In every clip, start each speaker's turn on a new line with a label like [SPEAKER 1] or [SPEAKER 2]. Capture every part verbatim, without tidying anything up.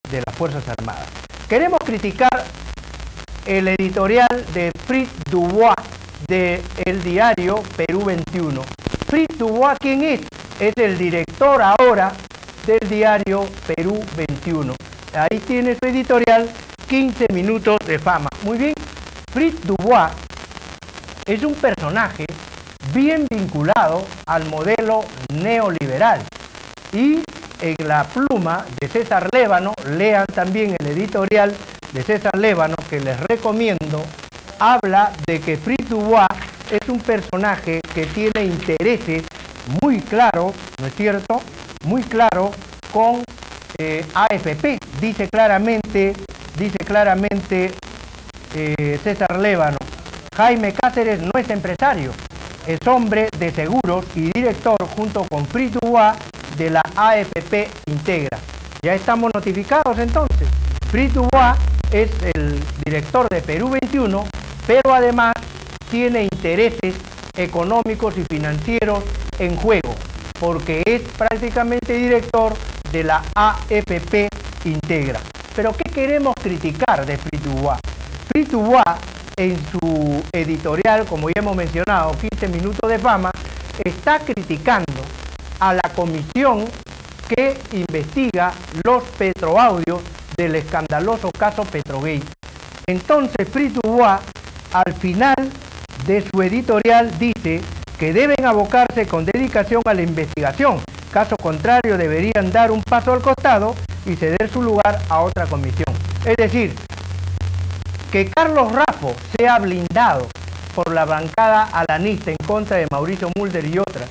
[SPEAKER 1] de las Fuerzas Armadas. Queremos criticar el editorial de Fritz Dubois de el diario Perú veintiuno. Fritz Dubois, ¿quién es? Es el director ahora del diario Perú veintiuno. Ahí tiene su editorial, quince minutos de fama. Muy bien, Fritz Dubois es un personaje bien vinculado al modelo neoliberal. Y en la pluma de César Lévano, lean también el editorial de César Lévano, que les recomiendo, habla de que Fritz Dubois es un personaje que tiene intereses muy claros, ¿no es cierto?, muy claro con eh, A F P. Dice claramente, dice claramente eh, César Lévano, Jaime Cáceres no es empresario, es hombre de seguros y director junto con Fritz Dubois de la A F P Integra. Ya estamos notificados entonces. Fritz Dubois es el director de Perú veintiuno, pero además tiene intereses económicos y financieros en juego, porque es prácticamente director de la A F P Integra. Pero ¿qué queremos criticar de Fritz Dubois? Fritz Dubois, en su editorial, como ya hemos mencionado, quince minutos de fama, está criticando a la comisión que investiga los petroaudios del escandaloso caso Petrogate. Entonces Fritz Dubois, al final de su editorial, dice que deben abocarse con dedicación a la investigación, caso contrario deberían dar un paso al costado y ceder su lugar a otra comisión. Es decir, que Carlos Raffo sea blindado por la bancada alanista en contra de Mauricio Mulder y otras,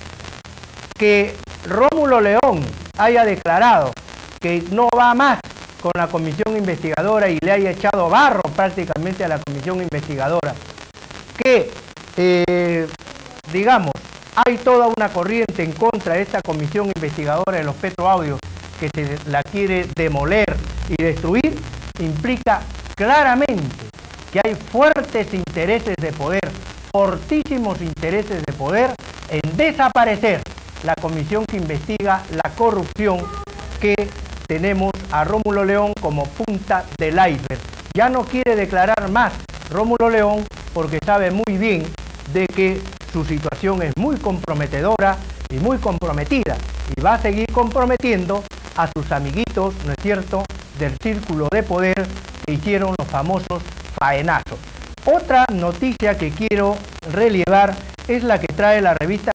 [SPEAKER 1] que Rómulo León haya declarado que no va más con la comisión investigadora y le haya echado barro prácticamente a la comisión investigadora, que eh, digamos, hay toda una corriente en contra de esta comisión investigadora de los petroaudios que se la quiere demoler y destruir, implica claramente que hay fuertes intereses de poder, fortísimos intereses de poder en desaparecer la comisión que investiga la corrupción, que tenemos a Rómulo León como punta del iceberg. Ya no quiere declarar más Rómulo León porque sabe muy bien de que su situación es muy comprometedora y muy comprometida y va a seguir comprometiendo a sus amiguitos, ¿no es cierto?, del círculo de poder que hicieron los famosos faenazos. Otra noticia que quiero relevar es la que trae la revista